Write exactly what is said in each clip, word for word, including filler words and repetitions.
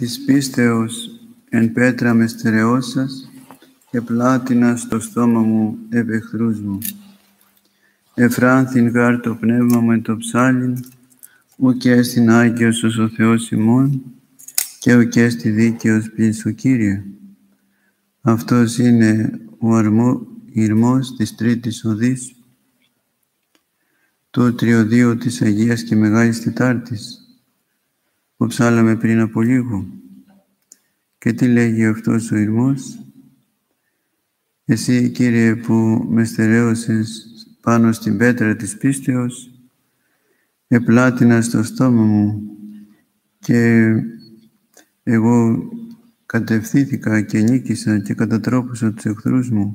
της πίστεως εν πέτρα με στερεώσας και πλάτινα στο στόμα μου επ' εχθρούς μου. Εφράνθην γάρ το πνεύμα μου εν το ψάλιν, ουκ έστιν Άγιος ως ο Θεός ημών, και ουκ έστι δίκαιος πλην σου, Κύριε. Αυτός είναι ο αρμό, ηρμός της τρίτης οδής, του τριωδίου της Αγίας και Μεγάλης Τετάρτης, που ψάλαμε πριν από λίγο. Και τι λέγει αυτός ο ηρμός? Εσύ, Κύριε, που με στερέωσες πάνω στην πέτρα της πίστεως, επλάτινα στο στόμα μου και εγώ κατευθύνθηκα και νίκησα και κατατρόπωσα τους εχθρούς μου.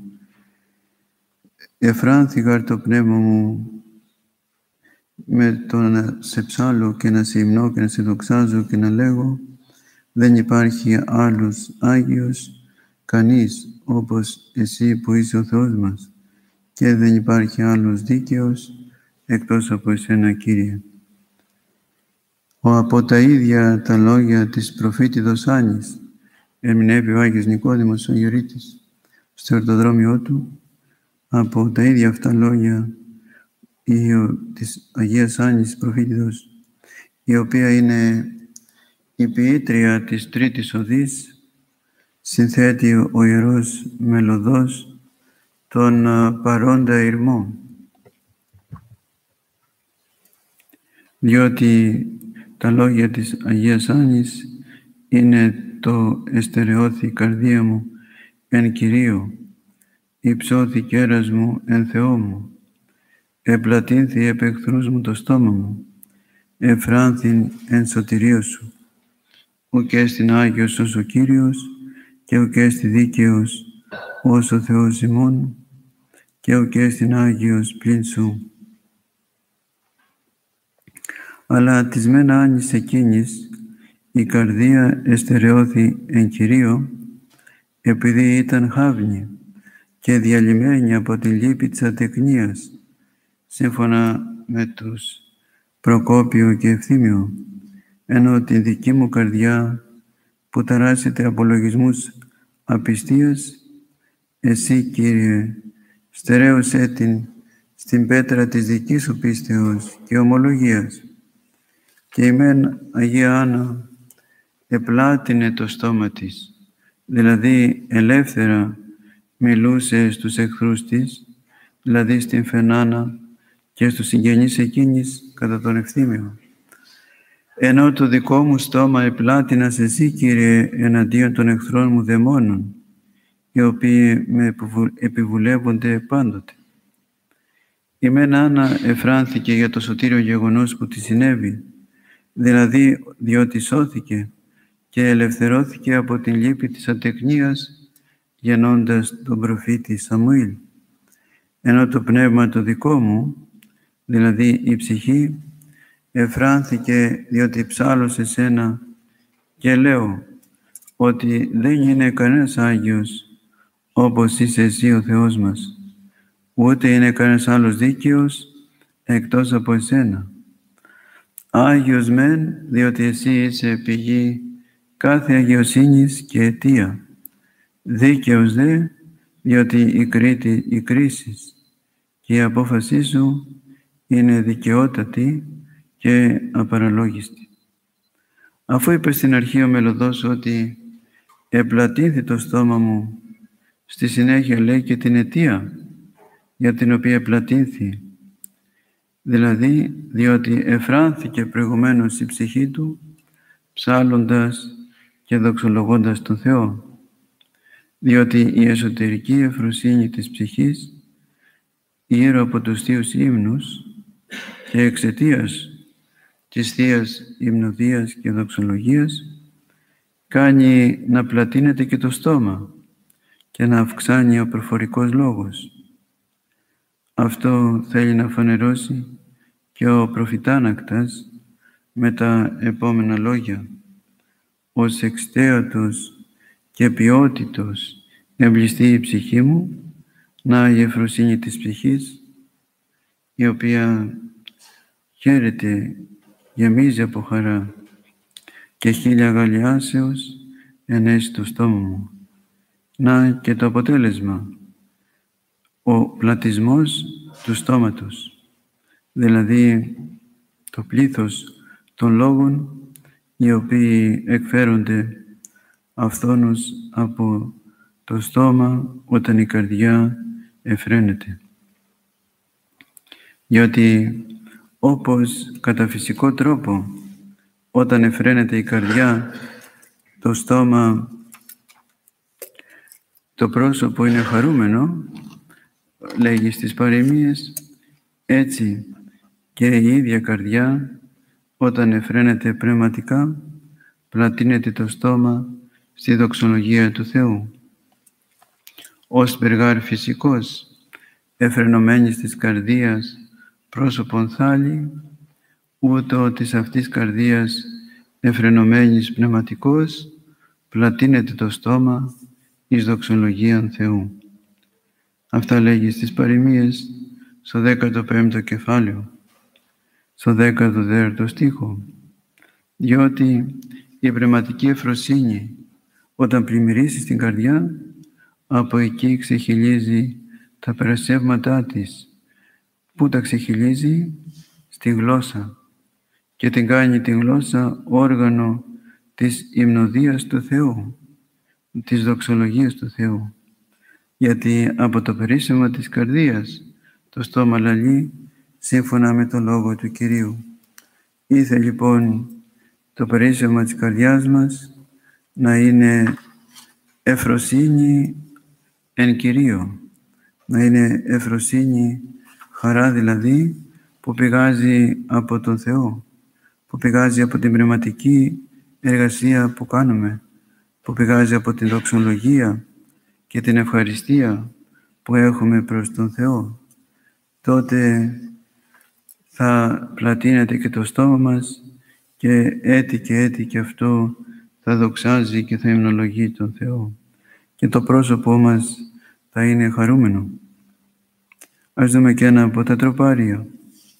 Εφράνθηκα το πνεύμα μου με το να σε ψάλω και να σε υμνώ και να σε δοξάζω και να λέγω δεν υπάρχει άλλος Άγιος, κανείς όπως εσύ που είσαι ο Θεός μας, και δεν υπάρχει άλλος δίκαιος εκτός από εσένα, Κύριε. Ο, από τα ίδια τα λόγια της προφήτηδος Άννης ερμηνεύει ο Άγιος Νικόδημος ο Ιερρήτης στο ορτοδρόμιό του. Από τα ίδια αυτά λόγια η, ο, της Αγίας Άννης προφήτηδος, η οποία είναι η ποιήτρια της τρίτης οδής, συνθέτει ο Ιερός Μελωδός τον παρόντα ηρμό. Διότι τα λόγια της Αγίας Άννης είναι το «Εστερεώθη η καρδία μου εν Κυρίω, υψώθη κέρας μου εν Θεό μου, επλατύνθη επ' εχθρούς μου το στόμα μου, εφράνθην εν σωτηρίο σου, ουκ έστιν Άγιος ως ο Κύριος, και ουκ έστι δίκαιος ως ο Θεός ημών, και ουκ έστιν Άγιος πλην σου». Αλλά της μεν Άννης εκείνης η καρδία εστερεώθη εν Κυρίω, επειδή ήταν χάβνη και διαλυμένη από τη λύπη της ατεκνίας, σύμφωνα με τους Προκόπιο και Ευθύμιο, ενώ την δική μου καρδιά που ταράσσεται από λογισμούς απιστίας, εσύ, Κύριε, στερέωσέ την στην πέτρα της δικής σου πίστεως και ομολογίας. Και η μεν Αγία Άννα επλάτινε το στόμα της, δηλαδή ελεύθερα μιλούσε στους εχθρούς της, δηλαδή στην Φενάνα και στους συγγενείς εκείνης κατά τον Ευθύμιο. Ενώ το δικό μου στόμα επλάτινα σε εσύ, Κύριε, εναντίον των εχθρών μου δαιμόνων, οι οποίοι με επιβουλεύονται πάντοτε. Η μεν Άννα εφράνθηκε για το σωτήριο γεγονός που τη συνέβη, δηλαδή διότι σώθηκε και ελευθερώθηκε από την λύπη της ατεκνίας, γεννώντας τον προφήτη Σαμουήλ. Ενώ το πνεύμα το δικό μου, δηλαδή η ψυχή, εφράνθηκε διότι ψάλλω σε σένα και λέω ότι δεν είναι κανένας Άγιος όπως είσαι εσύ ο Θεός μας, ούτε είναι κανένας άλλος δίκαιος εκτός από εσένα. Άγιος μεν, διότι εσύ είσαι πηγή κάθε αγιοσύνης και αιτία. Δίκαιος δε, διότι η κρίτη η κρίσης και η απόφασή σου είναι δικαιότατη και απαραλόγιστη. Αφού είπε στην αρχή ο Μελωδός ότι επλατύνθη το στόμα μου, στη συνέχεια λέει και την αιτία για την οποία επλατύνθη, δηλαδή διότι εφράνθηκε προηγουμένως η ψυχή του, ψάλλοντας και δοξολογώντας τον Θεό, διότι η εσωτερική ευφροσύνη της ψυχής, γύρω από τους Θείους ύμνους και εξαιτίας της Θείας υμνοδίας και δοξολογίας, κάνει να πλατείνεται και το στόμα και να αυξάνει ο προφορικός λόγος. Αυτό θέλει να φανερώσει και ο προφητάνακτας με τα επόμενα λόγια. «Ως εξτέατος και ποιότητος εμπληστεί η ψυχή μου», να η ευφροσύνη της ψυχής, η οποία χαίρεται, γεμίζει από χαρά και χίλια γαλιάσεως ενέσει το στόμα μου. Να και το αποτέλεσμα, ο πλατισμός του στόματος, δηλαδή το πλήθος των λόγων οι οποίοι εκφέρονται αυθόνως από το στόμα όταν η καρδιά εφραίνεται. Διότι όπως κατά φυσικό τρόπο όταν εφραίνεται η καρδιά, το στόμα, το πρόσωπο είναι χαρούμενο, λέγει στις παροιμίες, έτσι και η ίδια καρδιά όταν εφραίνεται πνευματικά, πλατείνεται το στόμα στη δοξολογία του Θεού. Ως περγάρ φυσικός, εφρενωμένης της καρδίας πρόσωπον θάλη, ούτω της αυτής καρδίας εφρενωμένης πνευματικός, πλατείνεται το στόμα εις δοξολογίαν Θεού. Αυτά λέγει στις παροιμίες στο δέκατο πέμπτο κεφάλαιο, στο δέκατο δέκατο στίχο, διότι η πνευματική ευφροσύνη όταν πλημμυρίσει στην καρδιά, από εκεί ξεχυλίζει τα περασσεύματά της. Πού τα ξεχυλίζει? Στη γλώσσα, και την κάνει τη γλώσσα όργανο της υμνοδίας του Θεού, της δοξολογίας του Θεού. Γιατί από το περίσσευμα της καρδίας το στόμα λαλεί σύμφωνα με το λόγο του Κυρίου. Ήθε λοιπόν το περίσσευμα της καρδιάς μας να είναι ευφροσύνη εν Κυρίω, να είναι ευφροσύνη, χαρά δηλαδή, που πηγάζει από τον Θεό, που πηγάζει από την πνευματική εργασία που κάνουμε, που πηγάζει από την δοξολογία και την ευχαριστία που έχουμε προς τον Θεό. Τότε θα πλατείνεται και το στόμα μας και έτη και έτη και αυτό θα δοξάζει και θα υμνολογεί τον Θεό και το πρόσωπό μας θα είναι χαρούμενο. Ας δούμε και ένα από τα τροπάρια,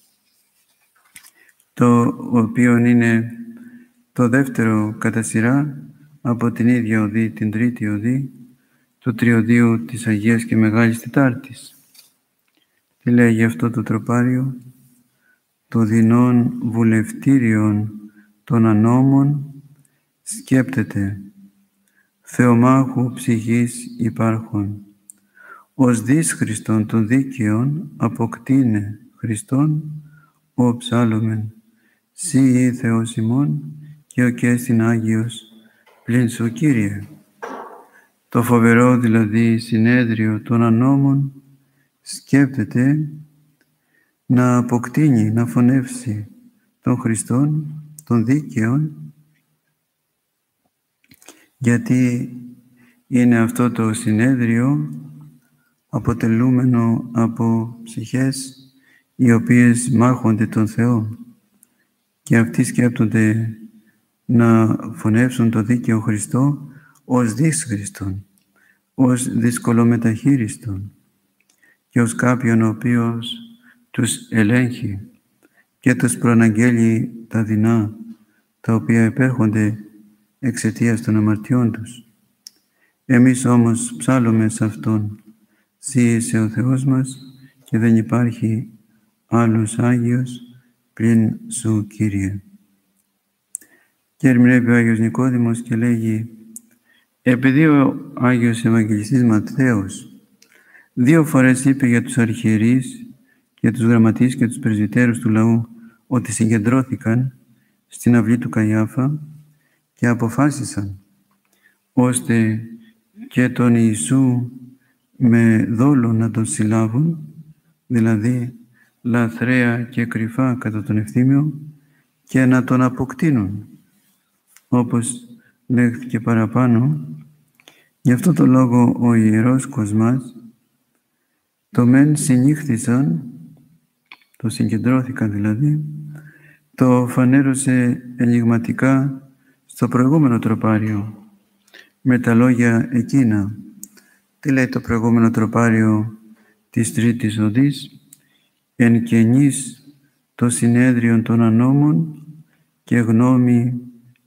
το οποίο είναι το δεύτερο κατά σειρά από την ίδια οδή, την τρίτη οδή του τριωδίου της Αγίας και Μεγάλης Τετάρτης. Τι λέγει αυτό το τροπάριο? Το δεινόν βουλευτήριον των ανώμων σκέπτεται, Θεομάχου ψυχής υπάρχων, ως δις Χριστόν των δίκαιων αποκτήνε Χριστόν, ο ψάλλομεν, σύ ή Θεός ημών και ο κέστην Άγιος πλην σου Κύριε. Το φοβερό δηλαδή συνέδριο των ανώμων σκέπτεται να αποκτήνει, να φωνεύσει τον Χριστόν, των δίκαιων, γιατί είναι αυτό το συνέδριο αποτελούμενο από ψυχές οι οποίες μάχονται τον Θεό και αυτοί σκέπτονται να φωνεύσουν το δίκαιο Χριστό ως δύσχριστον, ως δυσκολομεταχείριστον και ως κάποιον ο οποίος τους ελέγχει και τους προαναγγέλει τα δεινά τα οποία επέρχονται εξαιτίας των αμαρτιών τους. Εμείς όμως ψάλλουμε σε Αυτόν, «Συ είσαι ο Θεός μας και δεν υπάρχει άλλος Άγιος πλην σου, Κύριε». Και ερμηνεύει ο Άγιος Νικόδημος και λέγει, επειδή ο Άγιος Ευαγγελιστής Ματθαίος δύο φορές είπε για τους αρχιερείς, για τους γραμματείς και τους πρεσβυτέρους του λαού ότι συγκεντρώθηκαν στην αυλή του Καϊάφα και αποφάσισαν ώστε και τον Ιησού με δόλο να τον συλλάβουν, δηλαδή λαθρέα και κρυφά κατά τον ευθύμιο, και να τον αποκτήνουν, όπως λέγθηκε παραπάνω. Γι' αυτό το λόγο ο Ιερός Κοσμάς το μεν συνήχθησαν, το συγκεντρώθηκαν δηλαδή, το φανέρωσε ενηγματικά στο προηγούμενο τροπάριο με τα λόγια εκείνα. Τι λέει το προηγούμενο τροπάριο της τρίτης οδής? «Εν καινής το συνέδριον των ανώμων και γνώμη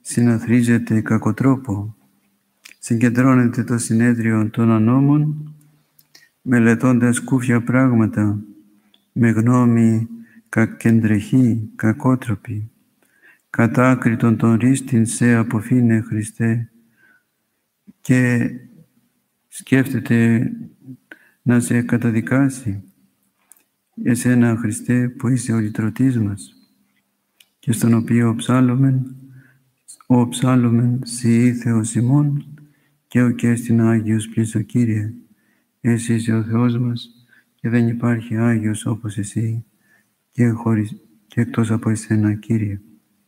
συναθρίζεται κακοτρόπο. Συγκεντρώνεται το συνέδριο των ανώμων, μελετώντας κούφια πράγματα, με γνώμη κακεντρεχή, κακότροπη. Κατάκριτον τον ρίστην σε αποφύνε, Χριστέ, και σκέφτεται να σε καταδικάσει. Εσένα, Χριστέ, που είσαι ο λυτρωτής μας και στον οποίο ψάλλομεν, ο ψάλλομεν σοι Θεός ημών και ο και στην Άγιος πλήσο, Κύριε. Εσύ είσαι ο Θεός μας και δεν υπάρχει Άγιος όπως εσύ και, χωρίς, και εκτός από εσένα, Κύριε.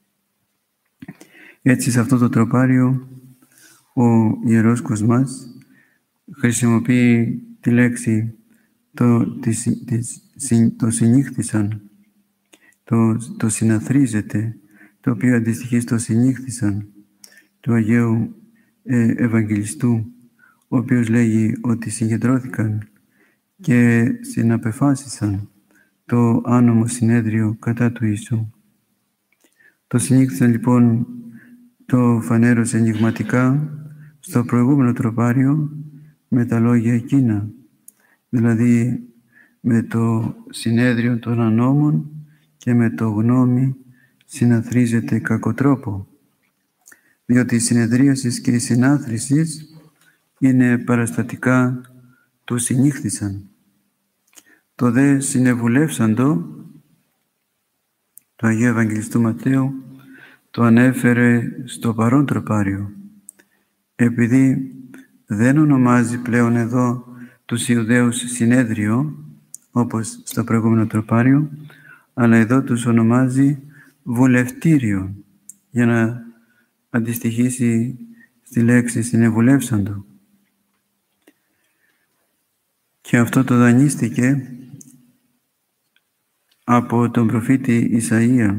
Έτσι, σε αυτό το τροπάριο, ο Ιερός Κοσμάς χρησιμοποιεί τη λέξη το, τη, τη, το συνήχθησαν, το, το συναθρίζεται, το οποίο αντιστοιχεί στο συνήχθησαν του Αγίου ε, Ευαγγελιστού, ο οποίος λέγει ότι συγκεντρώθηκαν και συναπεφάσισαν το άνομο συνέδριο κατά του Ιησού. Το συνήχθησαν λοιπόν, το φανέρωσε ενιγματικά στο προηγούμενο τροπάριο με τα λόγια εκείνα, δηλαδή με το συνέδριο των ανώμων και με το γνώμη συναθρίζεται κακοτρόπο, διότι η συνεδρίαση και η συνάθρηση είναι παραστατικά του συνήχθησαν. Το δε συνεβουλεύσαντο του Αγίου Ευαγγελιστού Ματθαίου το ανέφερε στο παρόν τροπάριο, επειδή δεν ονομάζει πλέον εδώ τους Ιουδαίους συνέδριο, όπως στο προηγούμενο τροπάριο, αλλά εδώ τους ονομάζει βουλευτήριο, για να αντιστοιχίσει στη λέξη συνεβουλεύσαντο. Και αυτό το δανείστηκε από τον προφήτη Ισαΐα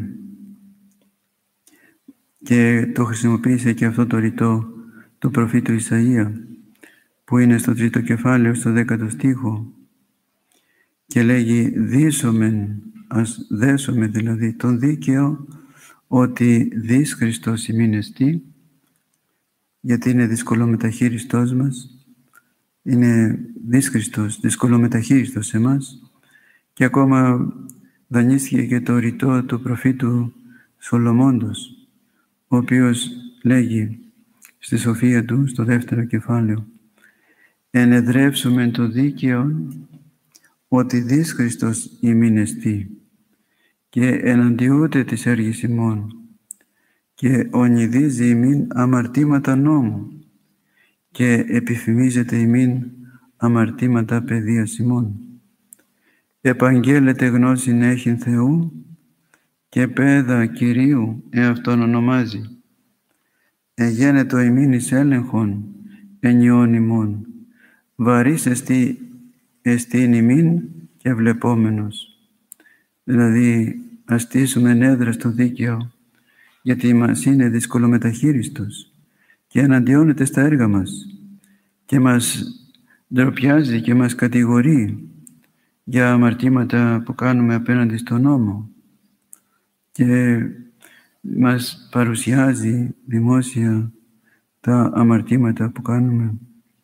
και το χρησιμοποίησε και αυτό το ρητό του προφήτου Ισαΐα, που είναι στο τρίτο κεφάλαιο, στο δέκατο στίχο, και λέγει «Δίσομεν, ας δέσουμε δηλαδή τον δίκαιο, ότι δις Χριστός ημίν εστί», γιατί είναι δυσκολομεταχείριστός μας, είναι δις Χριστός, δυσκολομεταχείριστος σε εμάς, και ακόμα δανείστηκε και το ρητό του προφήτου Σολομώντος, ο οποίος λέγει στη σοφία του, στο δεύτερο κεφάλαιο, «Ενεδρεύσομεν το δίκαιο, ότι δις Χριστός ημίν εστί, και εναντιούται της έργης ημών, και ονειδίζει ημίν αμαρτήματα νόμου, και επιφημίζεται ημίν αμαρτήματα παιδείας ημών. Επαγγέλλεται γνώσιν έχειν Θεού, και παίδα Κυρίου εαυτόν ονομάζει. Εγένετο ημίν εις έλεγχον ενιών ημών, βαρύς εστί εστίν ημίν και βλεπόμενος». Δηλαδή, ας στήσουμε έδρα στο δίκαιο, γιατί μας είναι δυσκολομεταχείριστος και εναντιώνεται στα έργα μας και μας ντροπιάζει και μας κατηγορεί για αμαρτήματα που κάνουμε απέναντι στον νόμο και μας παρουσιάζει δημόσια τα αμαρτήματα που κάνουμε,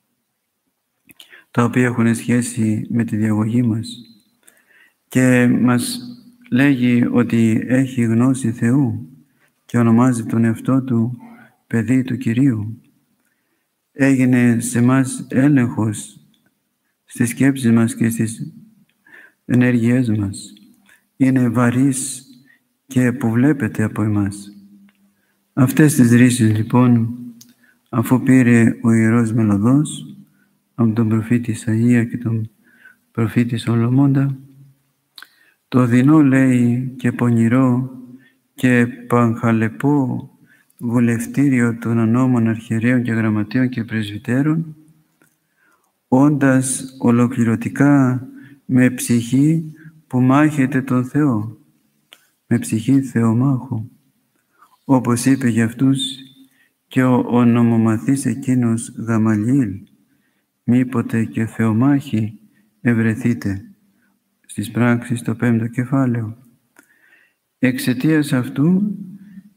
τα οποία έχουν σχέση με τη διαγωγή μας, και μας λέγει ότι έχει γνώση Θεού και ονομάζει τον εαυτό του παιδί του Κυρίου. Έγινε σε μας έλεγχος στις σκέψεις μας και στις ενέργειές μας. Είναι βαρύς και που βλέπετε από εμάς. Αυτές τις ρίσεις λοιπόν, αφού πήρε ο Ιερός Μελωδός από τον προφήτη Ισαΐα και τον προφήτη Σολομώντα, το δεινό λέει και πονηρό και παγχαλεπό βουλευτήριο των ανώμων αρχιερέων και γραμματέων και πρεσβυτέρων, όντας ολοκληρωτικά με ψυχή που μάχεται τον Θεό, με ψυχή θεομάχου, όπως είπε για αυτούς και ο, ο νομομαθής εκείνος Γαμαλιήλ, μήποτε και θεομάχη ευρεθείτε, στις πράξεις το πέμπτο κεφάλαιο. Εξαιτίας αυτού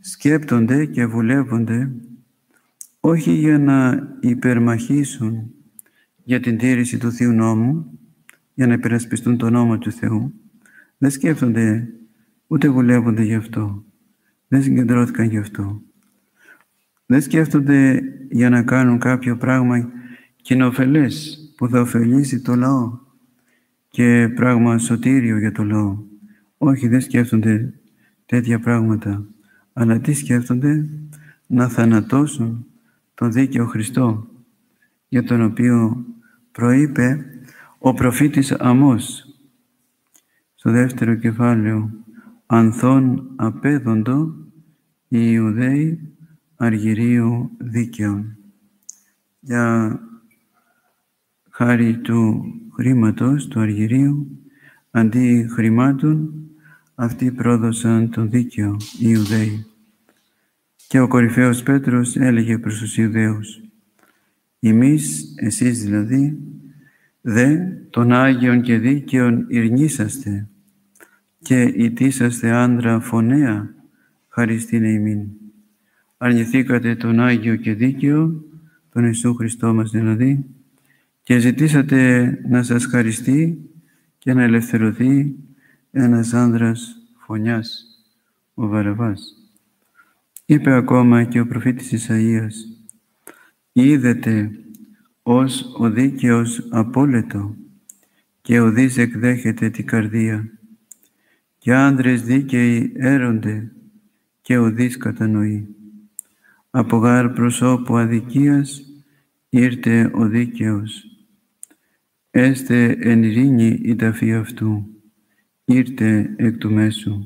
σκέπτονται και βουλεύονται όχι για να υπερμαχήσουν για την τήρηση του Θείου Νόμου, για να υπερασπιστούν τον νόμο του Θεού. Δεν σκέφτονται, ούτε βουλεύονται γι' αυτό. Δεν συγκεντρώθηκαν γι' αυτό. Δεν σκέφτονται για να κάνουν κάποιο πράγμα κοινοφελές που θα ωφελήσει το λαό και πράγμα σωτήριο για το λαό. Όχι, δεν σκέφτονται τέτοια πράγματα. Αλλά τι σκέφτονται? Να θανατώσουν τον δίκαιο Χριστό, για τον οποίο προείπε ο προφήτης Αμώς στο δεύτερο κεφάλαιο, «Ανθών απέδοντο οι Ιουδαίοι αργυρίου δίκαιων». Για χάρη του χρήματος, του αργυρίου, αντί χρημάτων, αυτοί πρόδωσαν τον δίκαιο, οι Ιουδαίοι. Και ο κορυφαίος Πέτρος έλεγε προς τους Ιουδαίους, «Εμείς, εσείς δηλαδή, δε των Άγιων και Δίκαιων ηρνήσαστε και ητήσαστε άντρα φωνέα χαριστήνε ημίν». Αρνηθήκατε τον Άγιο και Δίκαιο, τον Ιησού Χριστό μας δηλαδή, και ζητήσατε να σας χαριστεί και να ελευθερωθεί ένας άνδρας φωνιάς, ο Βαραβάς. Είπε ακόμα και ο προφήτης Ισαΐας, «Είδετε ως ο δίκαιος απόλετο και ουδείς εκδέχεται την καρδία, και άνδρες δίκαιοι έρονται και ουδείς κατανοεί. Από γάρ προσώπου αδικίας ήρθε ο δίκαιος, έστε εν ειρήνη η ταφή αυτού, ήρθε εκ του μέσου».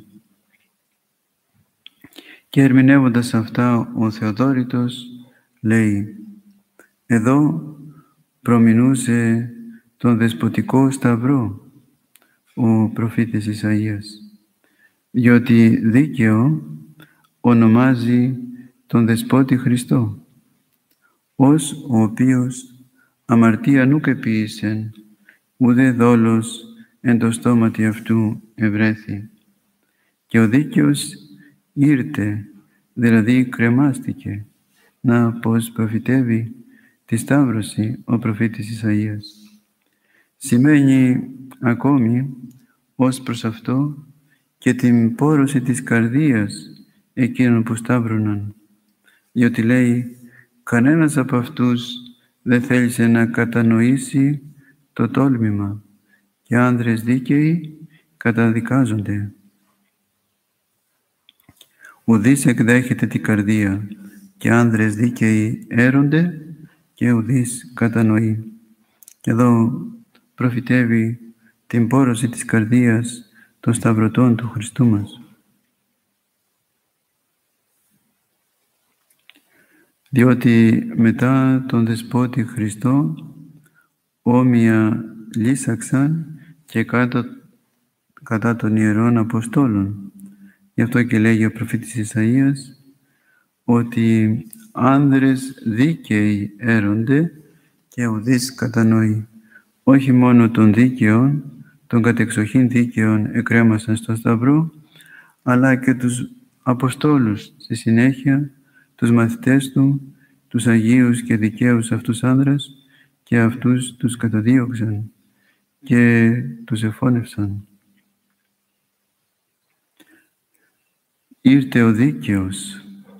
Και ερμηνεύοντας αυτά ο Θεοδόρητος λέει, εδώ προμηνούσε τον δεσποτικό σταυρό ο προφήτης Ισαΐας, διότι δίκαιο ονομάζει τον δεσπότη Χριστό, ως ο οποίος αμαρτία νουκ επίησεν, ουδέ δόλος εν το στόματι αυτού ευρέθη. Και ο δίκαιος ήρθε, δηλαδή κρεμάστηκε, να πως προφητεύει τη Σταύρωση ο προφήτης Ισαΐας. Σημαίνει ακόμη ως προς αυτό και την πόρωση της καρδίας εκείνων που σταύρωναν, διότι λέει κανένας από αυτούς δεν θέλησε να κατανοήσει το τόλμημα και άνδρες δίκαιοι καταδικάζονται. Ουδής εκδέχεται την καρδία και άνδρες δίκαιοι έρονται και ουδής κατανοεί. Και εδώ προφητεύει την πόρωση της καρδίας των σταυρωτών του Χριστού μας. Διότι μετά τον Δεσπότη Χριστό όμοια λύσαξαν και κάτω, κατά των Ιερών Αποστόλων. Γι' αυτό και λέγει ο προφήτης Ισαΐας ότι άνδρες δίκαιοι έρονται και ουδής κατανοεί. Όχι μόνο των δίκαιων, των κατεξοχήν δίκαιων εκρέμασαν στο Σταυρό, αλλά και τους Αποστόλους στη συνέχεια, τους μαθητές του, τους Αγίους και δικαίους αυτούς άνδρας, και αυτούς τους καταδίωξαν και τους εφώνευσαν. Ήρθε ο δίκαιος,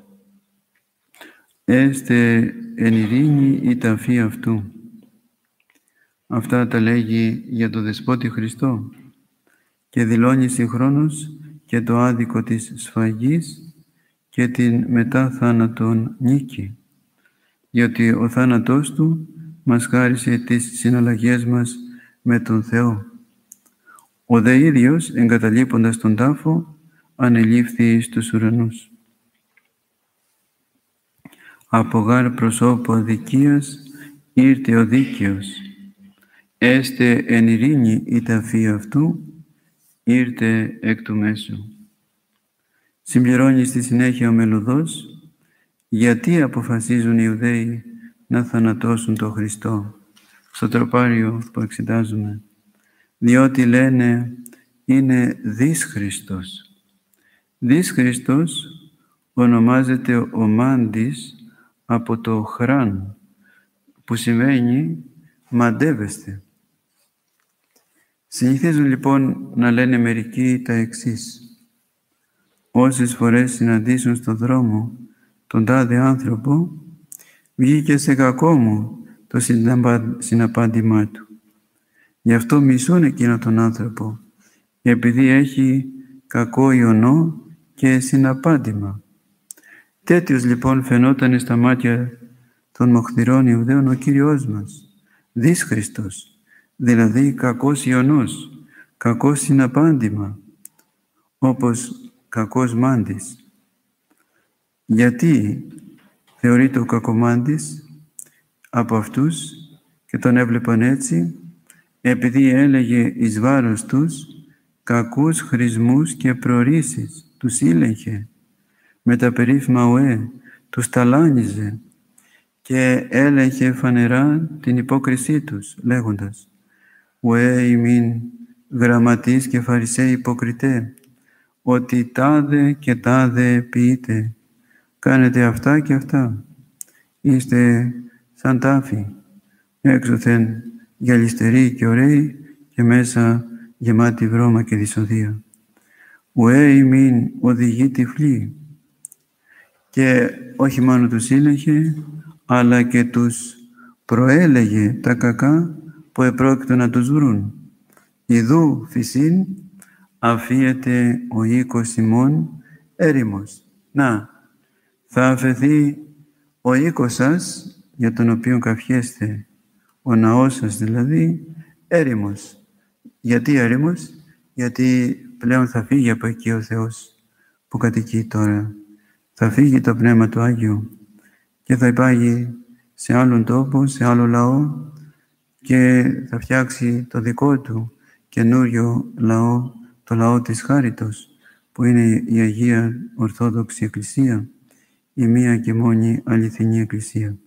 έστε εν ειρήνη η ταφή αυτού. Αυτά τα λέγει για το Δεσπότη Χριστό και δηλώνει συγχρόνως και το άδικο της σφαγής και την μετά θάνατον νίκη, διότι ο θάνατός του μας χάρισε τις συναλλαγές μας με τον Θεό. Ο δε ίδιος, εγκαταλείποντας τον τάφο, ανελήφθη στους ουρανούς. Από γάρ προσώπου αδικίας ήρθε ο δίκαιος, έστε εν ειρήνη η ταφή αυτού, ήρθε εκ του μέσου. Συμπληρώνει στη συνέχεια ο Μελουδός, γιατί αποφασίζουν οι Ιουδαίοι να θανατώσουν τον Χριστό, στο τροπάριο που εξετάζουμε. Διότι λένε είναι δις Χριστός. Δις Χριστός, ονομάζεται ο μάντης από το χράν, που σημαίνει μαντεύεστε. Συνηθίζουν λοιπόν να λένε μερικοί τα εξής: όσες φορές συναντήσουν στον δρόμο τον τάδε άνθρωπο, βγήκε σε κακό μου το συναπάντημά του. Γι' αυτό μισούν εκείνο τον άνθρωπο, επειδή έχει κακό ιονό και συναπάντημα. Τέτοιος λοιπόν φαινόταν στα μάτια των μοχθηρών Ιουδαίων ο Κύριος μας, δύσχριστος, δηλαδή κακός ιονός, κακός συναπάντημα, όπως κακός μάντης. Γιατί θεωρείται ο κακομάντης από αυτούς και τον έβλεπαν έτσι? Επειδή έλεγε εις βάρος τους κακούς χρησμούς και προορίσεις, τους ήλεγχε με τα περίφημα ουέ, τους ταλάνιζε και έλεγχε φανερά την υπόκρισή τους, λέγοντας: ουέ ημίν γραμματείς και φαρισαίοι υποκριτέ, ότι τάδε και τάδε ποιείτε, κάνετε αυτά και αυτά. Είστε σαν τάφοι, έξωθεν γυαλιστεροί και ωραίοι και μέσα γεμάτη βρώμα και δυσοδεία. Ουέ ημίν οδηγεί τυφλοί. Και όχι μόνο τους ήλεγχε, αλλά και τους προέλεγε τα κακά που επρόκειτο να τους βρουν. Ιδού φυσίν αφίεται ο οίκος ημών έρημος. Να, θα αφαιθεί ο οίκος σας, για τον οποίο καυχέστε, ο ναός σας δηλαδή, έρημος. Γιατί έρημος? Γιατί πλέον θα φύγει από εκεί ο Θεός που κατοικεί τώρα. Θα φύγει το Πνεύμα του Άγιου και θα υπάγει σε άλλον τόπο, σε άλλο λαό και θα φτιάξει το δικό του καινούριο λαό, το λαό της χάριτος, που είναι η Αγία Ορθόδοξη Εκκλησία, η μία και μόνη αληθινή Εκκλησία.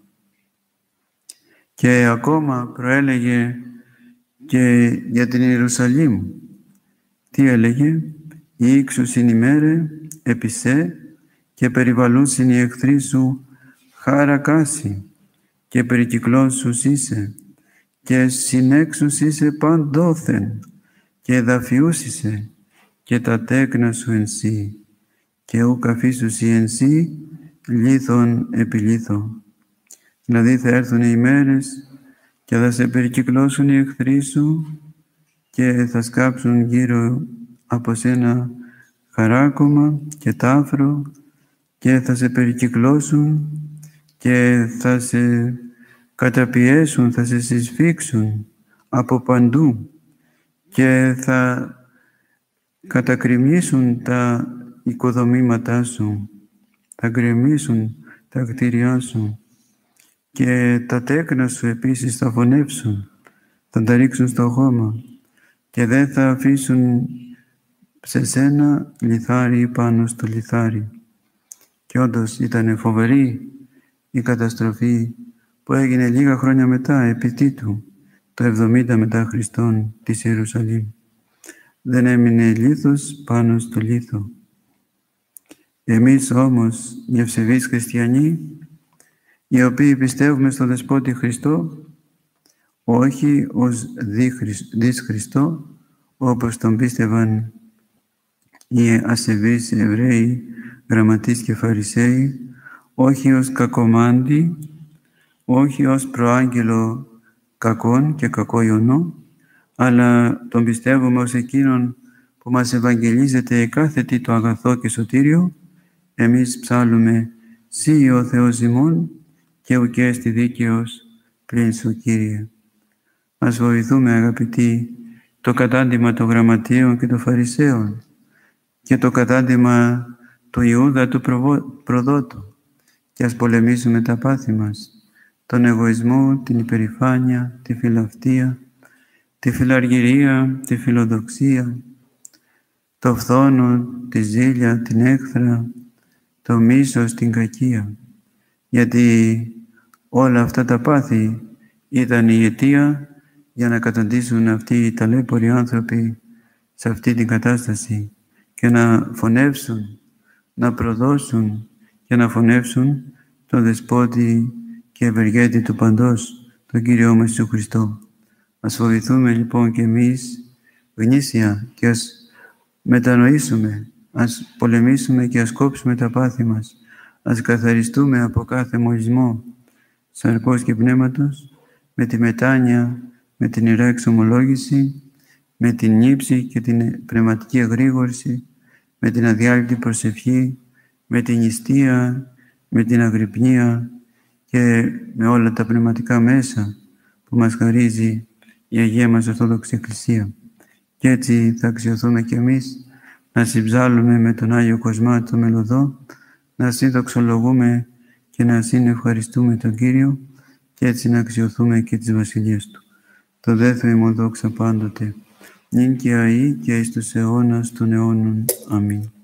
Και ακόμα προέλεγε και για την Ιερουσαλήμ. Τι έλεγε? «Ήξουσιν ημέρε επισέ και περιβαλούσιν οι εχθροί σου χαρακάσι και περικυκλώσους είσαι και συνέξους είσαι παντόθεν και εδαφιούς είσαι και τα τέκνα σου εν σύ και ουκ αφήσουσι εν σύ λίθον επί λίθο». Δηλαδή θα έρθουν οι ημέρες και θα σε περικυκλώσουν οι εχθροί σου και θα σκάψουν γύρω από σένα χαράκωμα και τάφρο και θα σε περικυκλώσουν και θα σε καταπιέσουν, θα σε συσφίξουν από παντού και θα κατακριμίσουν τα οικοδομήματά σου, θα γκρεμίσουν τα κτίρια σου και τα τέκνα σου επίσης θα φωνεύσουν, θα τα ρίξουν στο χώμα και δεν θα αφήσουν σε σένα λιθάρι πάνω στο λιθάρι. Και όντως ήταν φοβερή η καταστροφή που έγινε λίγα χρόνια μετά, επί Τίτου, το εβδομήντα μετά Χριστόν της Ιερουσαλήμ. Δεν έμεινε λίθος πάνω στο λίθο. Εμείς όμως, οι ευσεβείς χριστιανοί, οι οποίοι πιστεύουμε στον Δεσπότη Χριστό, όχι ως δις Χριστό, όπως τον πίστευαν οι ασεβείς Εβραίοι, γραμματείς και Φαρισαίοι, όχι ως κακομάντη, όχι ως προάγγελο κακών και κακό ιονό, αλλά τον πιστεύουμε ως εκείνον που μας ευαγγελίζεται κάθε τι το αγαθό και σωτήριο. Εμείς ψάλλουμε «Σύ ο Θεός ημών και ουκέ στη δίκαιος πλην σου, Κύριε». Ας βοηθούμε, αγαπητοί, το κατάντημα των γραμματείων και των Φαρισαίων και το κατάντημα του Ιούδα του προδότου και ας πολεμήσουμε τα πάθη μας, τον εγωισμό, την υπερηφάνεια, τη φιλαυτία, τη φιλαργυρία, τη φιλοδοξία, το φθόνο, τη ζήλια, την έχθρα, το μίσος, την κακία. Γιατί όλα αυτά τα πάθη ήταν η αιτία για να καταντήσουν αυτοί οι ταλέποροι άνθρωποι σε αυτή την κατάσταση και να φωνεύσουν, να προδώσουν και να φωνεύσουν τον Δεσπότη και ευεργέτη του παντός, τον Κύριό μας Ιησού Χριστό. Ας φοβηθούμε λοιπόν και εμείς γνήσια και ας μετανοήσουμε, ας πολεμήσουμε και ας κόψουμε τα πάθη μας, ας καθαριστούμε από κάθε μολυσμό σαρκός και πνεύματος, με τη μετάνοια, με την Ιερά Εξομολόγηση, με την νύψη και την πνευματική εγρήγορση, με την αδιάλειπτη προσευχή, με την νηστεία, με την αγρυπνία και με όλα τα πνευματικά μέσα που μας χαρίζει η Αγία μας Ορθόδοξη Εκκλησία. Και έτσι θα αξιωθούμε κι εμείς να συμψάλλουμε με τον Άγιο Κοσμά το Μελωδό, να συνδοξολογούμε και να συνευχαριστούμε τον Κύριο και έτσι να αξιωθούμε και τις βασιλείες Του. Το δε Θεό ημών δόξα πάντοτε, νυν και αεί και εις τους αιώνας των αιώνων. Αμήν.